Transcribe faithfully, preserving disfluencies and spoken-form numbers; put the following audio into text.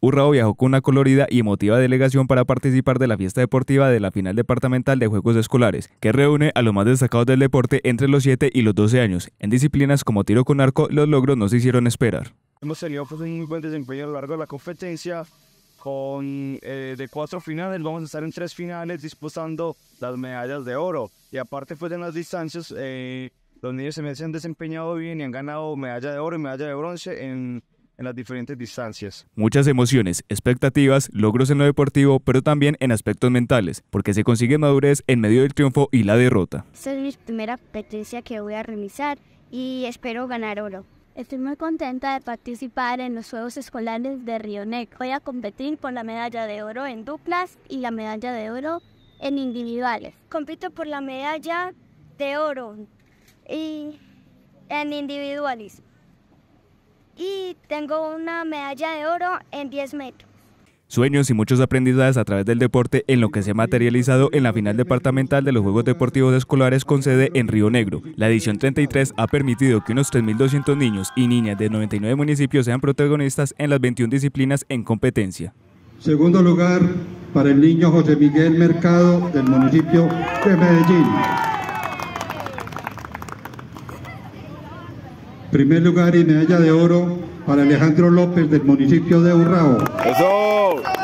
Urrao viajó con una colorida y emotiva delegación para participar de la fiesta deportiva de la final departamental de Juegos Escolares, que reúne a los más destacados del deporte entre los siete y los doce años. En disciplinas como tiro con arco, los logros no se hicieron esperar. Hemos tenido pues, un muy buen desempeño a lo largo de la competencia. Con eh, de cuatro finales, vamos a estar en tres finales disputando las medallas de oro. Y aparte pues en las distancias, eh, los niños se me han desempeñado bien y han ganado medalla de oro y medalla de bronce en, en las diferentes distancias. Muchas emociones, expectativas, logros en lo deportivo, pero también en aspectos mentales, porque se consigue madurez en medio del triunfo y la derrota. Esta es mi primera competencia que voy a realizar y espero ganar oro. Estoy muy contenta de participar en los Juegos Escolares de Río Negro. Voy a competir por la medalla de oro en duplas y la medalla de oro en individuales. Compito por la medalla de oro y en individuales. Y tengo una medalla de oro en diez metros. Sueños y muchos aprendizajes a través del deporte en lo que se ha materializado en la final departamental de los Juegos Deportivos Escolares con sede en Río Negro. La edición treinta y tres ha permitido que unos tres mil doscientos niños y niñas de noventa y nueve municipios sean protagonistas en las veintiuna disciplinas en competencia. Segundo lugar para el niño José Miguel Mercado del municipio de Medellín. Primer lugar y medalla de oro para Alejandro López del municipio de Urrao. ¡Eso!